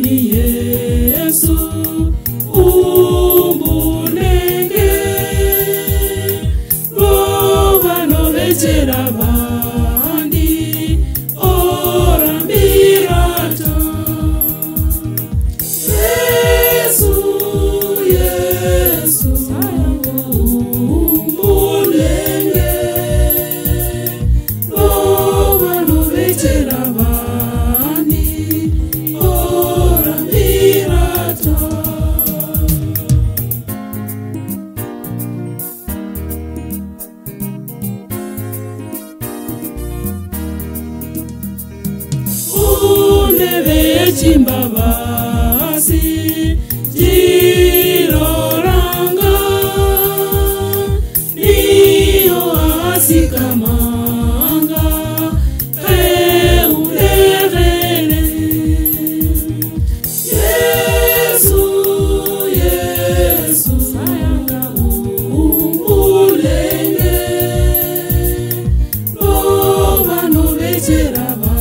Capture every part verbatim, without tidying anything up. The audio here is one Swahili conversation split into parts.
ni Yesu umbulenge Lovano vechera vandi orambirata Yesu Yesu umbulenge Lovano vechera vandi orambirata Uneve chimbavasi jiroranga niyo asikamanga euregele Yesu Yesu sayanga umbulenge Lovano vechera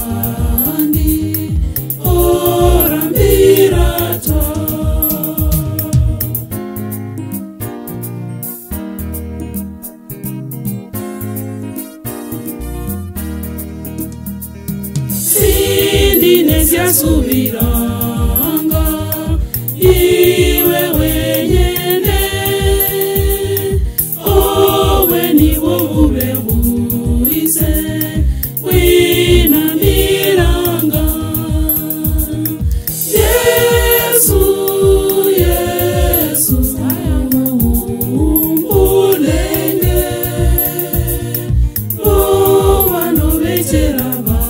Sinesia subiranga iwe wenyene owe niwo ubehuise wina miranga Yesu Yesu sayama umbulenge Lovano vechera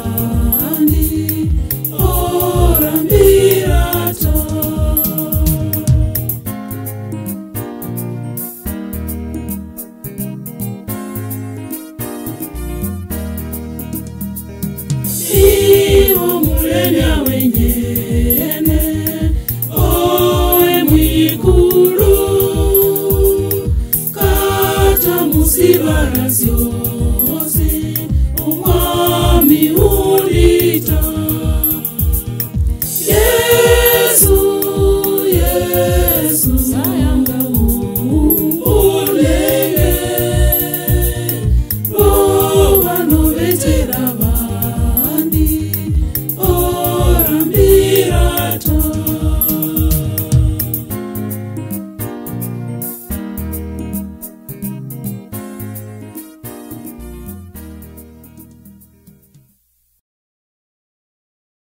Iwo mulenya wenyene oe mwikulu kata musibara syosi umwami ulita